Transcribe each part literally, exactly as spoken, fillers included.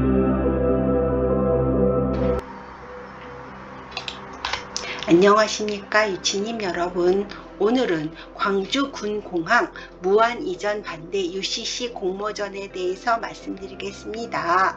안녕하십니까 유치님 여러분. 오늘은 광주군공항 무안 이전 반대 유씨씨 공모전에 대해서 말씀드리겠습니다.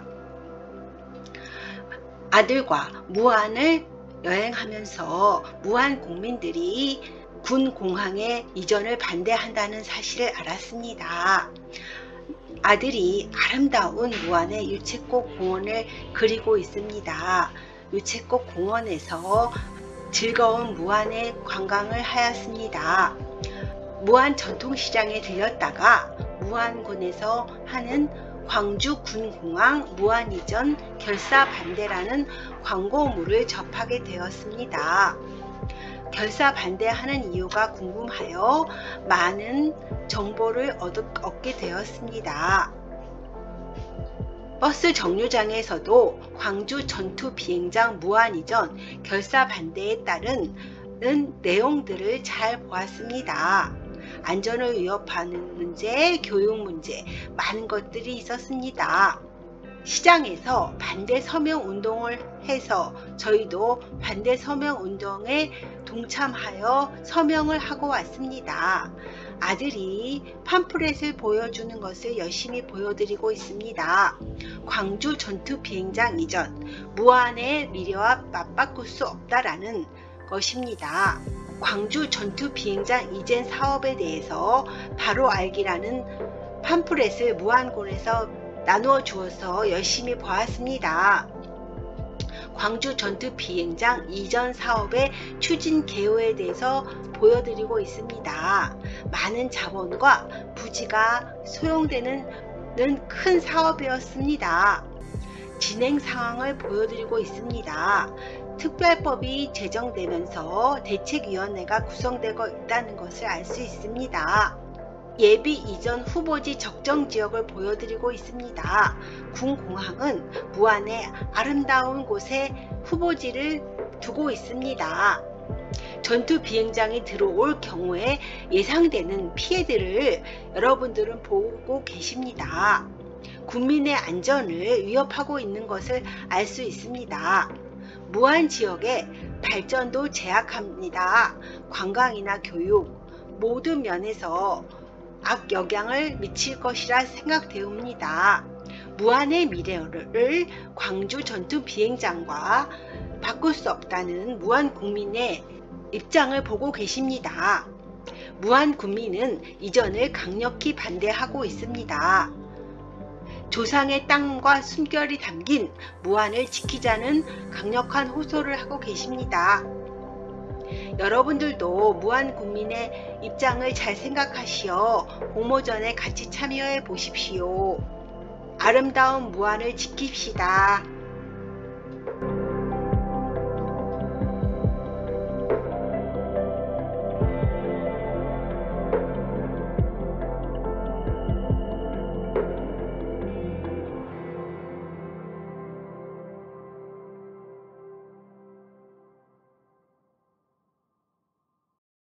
아들과 무안을 여행하면서 무안 국민들이 군 공항의 이전을 반대한다는 사실을 알았습니다. 아들이 아름다운 무안의 유채꽃 공원을 그리고 있습니다. 유채꽃 공원에서 즐거운 무안의 관광을 하였습니다. 무안 전통시장에 들렸다가 무안군에서 하는 광주군공항 무안이전 결사 반대라는 광고물을 접하게 되었습니다. 결사 반대하는 이유가 궁금하여 많은 정보를 얻게 되었습니다. 버스 정류장에서도 광주 전투 비행장 무안이전 결사 반대에 따른 내용들을 잘 보았습니다. 안전을 위협하는 문제, 교육 문제, 많은 것들이 있었습니다. 시장에서 반대 서명 운동을 해서 저희도 반대 서명 운동에 동참하여 서명을 하고 왔습니다. 아들이 팜플렛을 보여주는 것을 열심히 보여드리고 있습니다. 광주 전투 비행장 이전, 무안의 미래와 맞바꿀 수 없다라는 것입니다. 광주 전투 비행장 이전 사업에 대해서 바로 알기라는 팜플렛을 무안군에서 나누어 주어서 열심히 보았습니다. 광주 전투 비행장 이전 사업의 추진 개요에 대해서 보여드리고 있습니다. 많은 자본과 부지가 소용되는 큰 사업이었습니다. 진행 상황을 보여드리고 있습니다. 특별법이 제정되면서 대책위원회가 구성되고 있다는 것을 알 수 있습니다. 예비 이전 후보지 적정 지역을 보여드리고 있습니다. 군공항은 무안의 아름다운 곳에 후보지를 두고 있습니다. 전투 비행장이 들어올 경우에 예상되는 피해들을 여러분들은 보고 계십니다. 국민의 안전을 위협하고 있는 것을 알 수 있습니다. 무안 지역의 발전도 제약합니다. 관광이나 교육 모든 면에서 악영향을 미칠 것이라 생각되옵니다. 무안의 미래를 광주 전투 비행장과 바꿀 수 없다는 무안 국민의 입장을 보고 계십니다. 무안 국민은 이전을 강력히 반대하고 있습니다. 조상의 땅과 숨결이 담긴 무안을 지키자는 강력한 호소를 하고 계십니다. 여러분들도 무안 국민의 입장을 잘 생각하시어 공모전에 같이 참여해 보십시오. 아름다운 무안을 지킵시다.